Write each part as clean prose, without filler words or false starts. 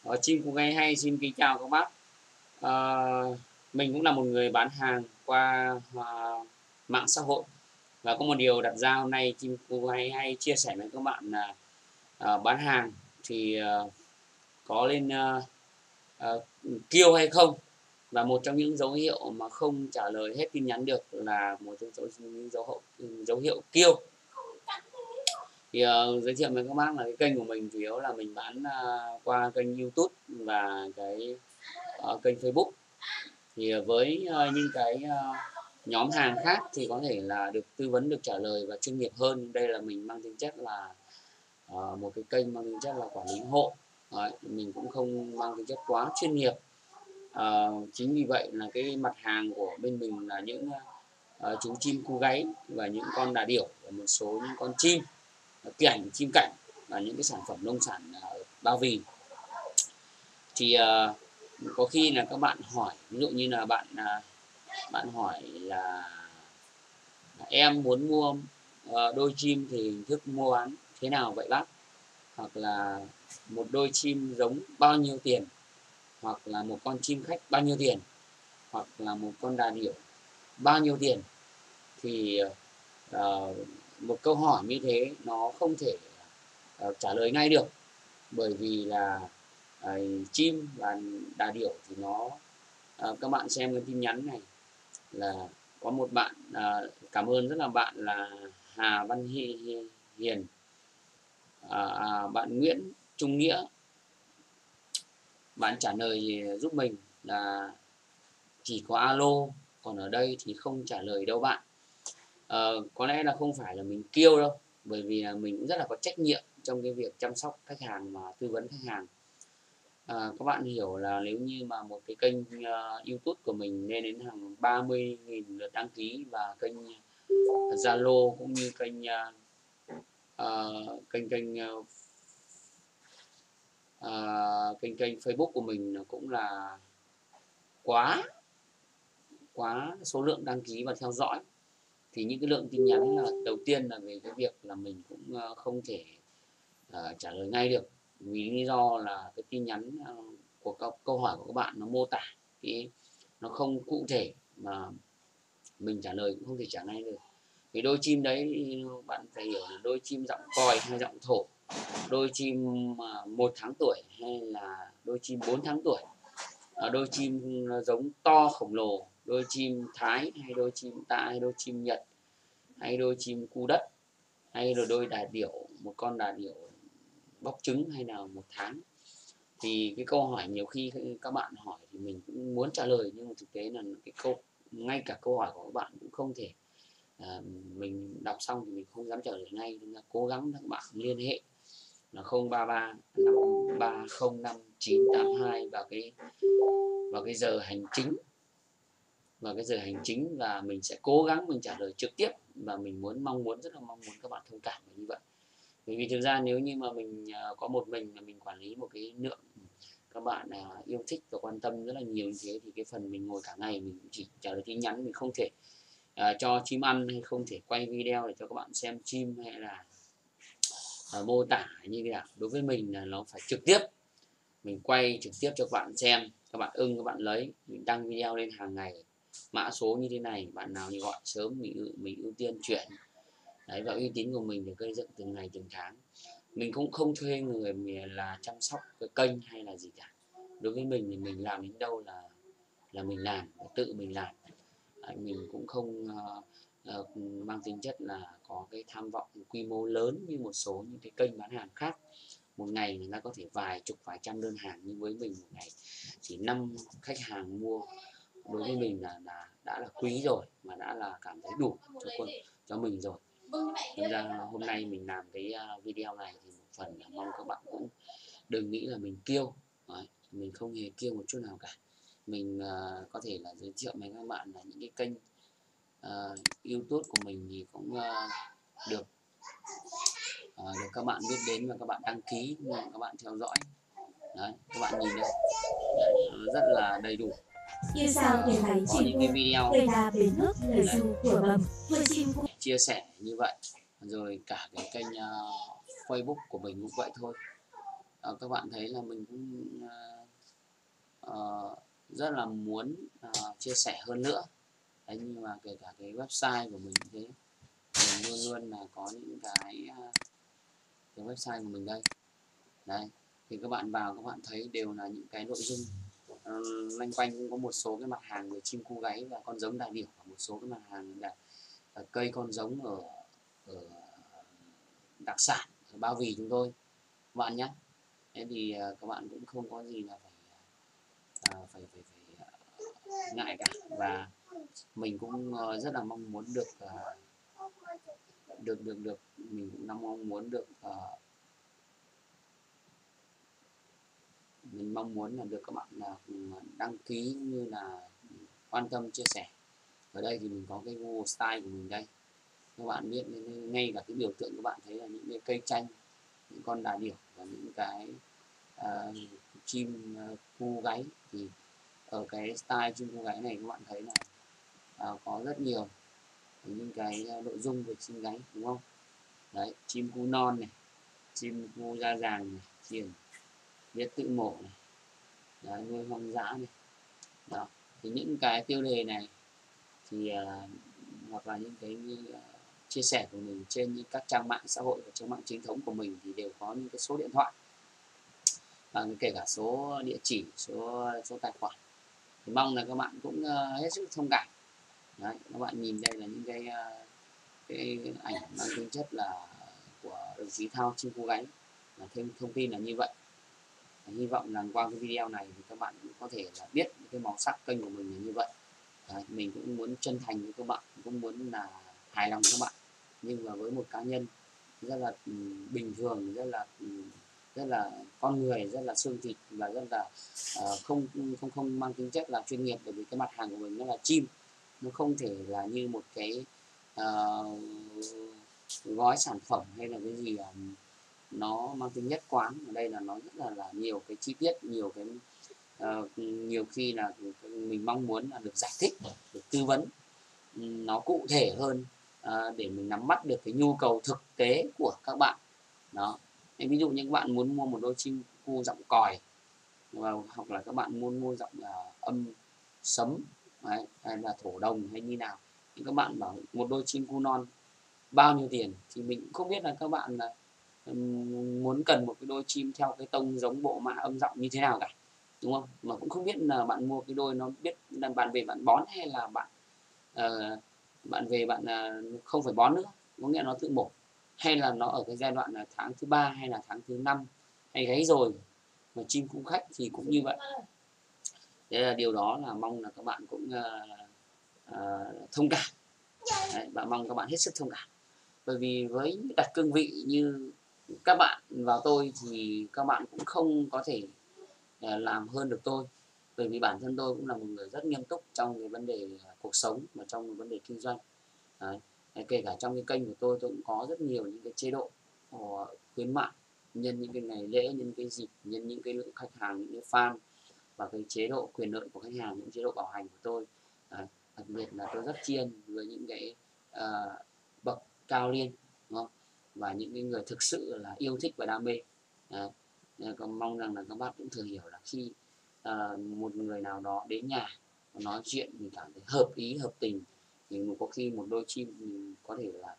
Chim Cú Gáy Hay xin kính chào các bác. Mình cũng là một người bán hàng qua mạng xã hội, và có một điều đặt ra hôm nay Chim Cú Gáy Hay chia sẻ với các bạn là bán hàng thì có lên kêu hay không, và một trong những dấu hiệu mà không trả lời hết tin nhắn được là một trong những dấu hiệu kêu. Thì giới thiệu với các bác là cái kênh của mình chủ yếu là mình bán qua kênh YouTube và cái kênh Facebook. Thì với những cái nhóm hàng khác thì có thể là được tư vấn, được trả lời và chuyên nghiệp hơn. Đây là mình mang tính chất là một cái kênh mang tính chất là quản lý hộ. Đấy, mình cũng không mang tính chất quá chuyên nghiệp. Chính vì vậy là cái mặt hàng của bên mình là những chú chim cu gáy và những con đà điểu và một số những con chim cảnh, chim cảnh và những cái sản phẩm nông sản bao bì. Thì có khi là các bạn hỏi, ví dụ như là bạn hỏi là em muốn mua đôi chim thì hình thức mua bán thế nào vậy bác, hoặc là một đôi chim giống bao nhiêu tiền, hoặc là một con chim khách bao nhiêu tiền, hoặc là một con đà điểu bao nhiêu tiền. Thì một câu hỏi như thế nó không thể trả lời ngay được, bởi vì là chim và đà điểu thì nó các bạn xem cái tin nhắn này là có một bạn cảm ơn rất là bạn là Hà Văn Hiền, bạn Nguyễn Trung Nghĩa, bạn trả lời giúp mình là chỉ có alo, còn ở đây thì không trả lời đâu bạn. Có lẽ là không phải là mình kiêu đâu, bởi vì là mình cũng rất là có trách nhiệm trong cái việc chăm sóc khách hàng và tư vấn khách hàng. Các bạn hiểu là nếu như mà một cái kênh YouTube của mình lên đến hàng 30.000 lượt đăng ký, và kênh Zalo cũng như kênh kênh Facebook của mình cũng là quá số lượng đăng ký và theo dõi, thì những cái lượng tin nhắn là đầu tiên là về cái việc là mình cũng không thể trả lời ngay được, vì lý do là cái tin nhắn của các câu hỏi của các bạn nó mô tả cái nó không cụ thể, mà mình trả lời cũng không thể trả ngay được. Cái đôi chim đấy bạn phải hiểu là đôi chim giọng còi hay giọng thổ, đôi chim 1 tháng tuổi hay là đôi chim 4 tháng tuổi, đôi chim giống to khổng lồ, đôi chim Thái hay đôi chim Tạ hay đôi chim Nhật hay đôi chim cu đất, hay là đôi đà điểu, một con đà điểu bóc trứng hay là 1 tháng. Thì cái câu hỏi nhiều khi các bạn hỏi thì mình cũng muốn trả lời, nhưng mà thực tế là ngay cả câu hỏi của các bạn cũng không thể mình đọc xong thì mình không dám trả lời ngay, nên là cố gắng các bạn liên hệ là 033 530 5982 vào cái giờ hành chính, và mình sẽ cố gắng mình trả lời trực tiếp, và mình rất là mong muốn các bạn thông cảm như vậy. Bởi vì thực ra nếu như mà mình có một mình là mình quản lý một cái lượng các bạn yêu thích và quan tâm rất là nhiều như thế, thì cái phần mình ngồi cả ngày mình cũng chỉ trả lời tin nhắn, mình không thể cho chim ăn, hay không thể quay video để cho các bạn xem chim, hay là mô tả như thế nào. Đối với mình là nó phải trực tiếp, mình quay trực tiếp cho các bạn xem, các bạn ưng các bạn lấy, mình đăng video lên hàng ngày, mã số như thế này, bạn nào thì gọi sớm mình ưu tiên chuyển. Đấy, và uy tín của mình được gây dựng từng ngày từng tháng. Mình cũng không thuê người là chăm sóc cái kênh hay là gì cả. Đối với mình thì mình làm đến đâu là mình làm, tự mình làm. Đấy, mình cũng không mang tính chất là có cái tham vọng quy mô lớn như một số những cái kênh bán hàng khác. Một ngày người ta có thể vài chục vài trăm đơn hàng, nhưng với mình một ngày chỉ 5 khách hàng mua, đối với mình là đã là quý rồi, mà đã là cảm thấy đủ cho mình rồi. Nên ra hôm nay mình làm cái video này thì một phần là mong các bạn cũng đừng nghĩ là mình kiêu. Đấy, mình không hề kiêu một chút nào cả. Mình có thể là giới thiệu với các bạn là những cái kênh YouTube của mình thì cũng được các bạn biết đến và các bạn đăng ký, các bạn theo dõi. Đấy, các bạn nhìn đây, rất là đầy đủ. Như sao tìm thấy có những cái video cây đa bến nước, lời ru của bầm, vừa chim chia sẻ như vậy, rồi cả cái kênh Facebook của mình cũng vậy thôi. các bạn thấy là mình cũng rất là muốn chia sẻ hơn nữa. Đấy, nhưng mà kể cả cái website của mình thế, mình luôn luôn là có những cái website của mình đây. Đấy, thì các bạn vào các bạn thấy đều là những cái nội dung loanh quanh, cũng có một số cái mặt hàng về chim cu gáy và con giống đà điểu, và một số cái mặt hàng là cây con giống ở đặc sản ở Ba Vì chúng tôi các bạn nhé. Thế thì các bạn cũng không có gì là phải ngại cả, và mình cũng rất là mong muốn được mình cũng mong muốn được mình mong muốn là được các bạn là đăng ký cũng như là quan tâm chia sẻ. Ở đây thì mình có cái Google Style của mình đây, các bạn biết ngay cả cái biểu tượng các bạn thấy là những cái cây chanh, những con đà điểu và những cái chim cu gáy. Thì ở cái style chim cu gáy này các bạn thấy là có rất nhiều những cái nội dung về chim gáy, đúng không? Đấy, chim cu non này, chim cu da vàng này, chim biết tự mổ này, đấy, nuôi hoang dã này. Đó, thì những cái tiêu đề này thì hoặc là những cái chia sẻ của mình trên những các trang mạng xã hội và trang mạng chính thống của mình thì đều có những cái số điện thoại và kể cả số địa chỉ, số tài khoản. Thì mong là các bạn cũng hết sức thông cảm. Đấy, các bạn nhìn đây là những cái ảnh mang tính chất là của đồng chí Thao chim cu gáy, là thêm thông tin là như vậy. Hy vọng rằng qua cái video này thì các bạn cũng có thể là biết cái màu sắc kênh của mình là như vậy. Đấy, mình cũng muốn chân thành với các bạn, cũng muốn là hài lòng các bạn, nhưng mà với một cá nhân rất là bình thường, rất là con người, rất là xương thịt và rất là không mang tính chất là chuyên nghiệp, bởi vì cái mặt hàng của mình nó là chim, nó không thể là như một cái gói sản phẩm hay là cái gì nó mang tính nhất quán. Ở đây là nó rất là nhiều cái chi tiết, nhiều cái nhiều khi là mình mong muốn là được giải thích, được tư vấn nó cụ thể hơn để mình nắm bắt được cái nhu cầu thực tế của các bạn. Đó, ví dụ như các bạn muốn mua một đôi chim cu giọng còi, hoặc là các bạn muốn mua giọng âm sấm, đấy, hay là thổ đồng hay như nào, thì các bạn bảo một đôi chim cu non bao nhiêu tiền, thì mình cũng không biết là các bạn là muốn cần một cái đôi chim theo cái tông giống bộ mã âm giọng như thế nào cả, đúng không? Mà cũng không biết là bạn mua cái đôi nó biết là bạn về bạn bón, hay là bạn về bạn không phải bón nữa, có nghĩa là nó tự mổ, hay là nó ở cái giai đoạn là tháng thứ 3 hay là tháng thứ 5 hay gáy rồi. Mà chim cung khách thì cũng như vậy. Thế là điều đó là mong là các bạn cũng thông cảm. Đấy, và mong các bạn hết sức thông cảm, bởi vì với đặt cương vị như các bạn vào tôi thì các bạn cũng không có thể làm hơn được tôi, bởi vì bản thân tôi cũng là một người rất nghiêm túc trong cái vấn đề cuộc sống và trong cái vấn đề kinh doanh. Đấy, kể cả trong cái kênh của tôi cũng có rất nhiều những cái chế độ khuyến mại nhân những cái ngày lễ, nhân cái dịp, nhân những cái lượng khách hàng, những cái fan, và cái chế độ quyền lợi của khách hàng, những chế độ bảo hành của tôi. Đấy, đặc biệt là tôi rất tri ân với những cái bậc cao niên, đúng không? Và những cái người thực sự là yêu thích và đam mê. Đấy, còn mong rằng là các bác cũng thừa hiểu là khi một người nào đó đến nhà nói chuyện mình cảm thấy hợp ý, hợp tình, thì có khi một đôi chim mình có thể là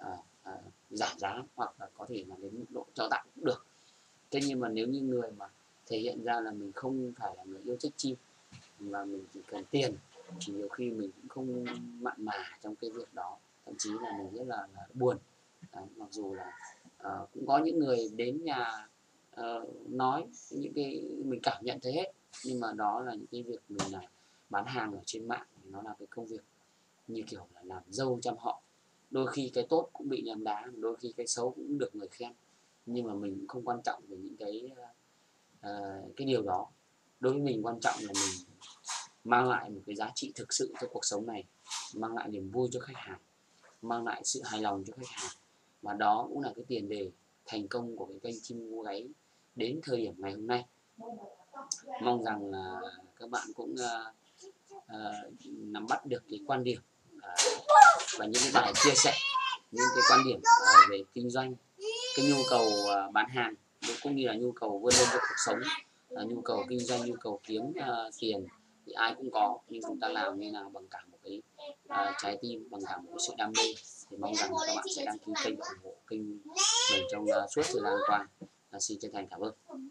giảm giá, hoặc là có thể là đến mức độ cho tặng cũng được. Thế nhưng mà nếu như người mà thể hiện ra là mình không phải là người yêu thích chim và mình chỉ cần tiền, thì nhiều khi mình cũng không mặn mà trong cái việc đó, thậm chí là mình rất là buồn. Đấy, mặc dù là cũng có những người đến nhà nói những cái mình cảm nhận thấy hết, nhưng mà đó là những cái việc mình là bán hàng ở trên mạng, nó là cái công việc như kiểu là làm dâu trăm họ, đôi khi cái tốt cũng bị nhầm đá, đôi khi cái xấu cũng được người khen, nhưng mà mình cũng không quan trọng về những cái điều đó. Đối với mình quan trọng là mình mang lại một cái giá trị thực sự cho cuộc sống này, mang lại niềm vui cho khách hàng, mang lại sự hài lòng cho khách hàng, và đó cũng là cái tiền đề thành công của cái kênh chim cu gáy đến thời điểm ngày hôm nay. Mong rằng là các bạn cũng nắm bắt được cái quan điểm và những cái bài chia sẻ, những cái quan điểm về kinh doanh, cái nhu cầu bán hàng cũng như là nhu cầu vươn lên trong cuộc sống, nhu cầu kinh doanh, nhu cầu kiếm tiền thì ai cũng có, nhưng chúng ta làm như nào bằng cả một cái trái tim, bằng cả một cái sự đam mê. Thì mong rằng các bạn sẽ đăng ký kênh và ủng hộ kênh mình trong suốt thời gian qua. Xin chân thành cảm ơn.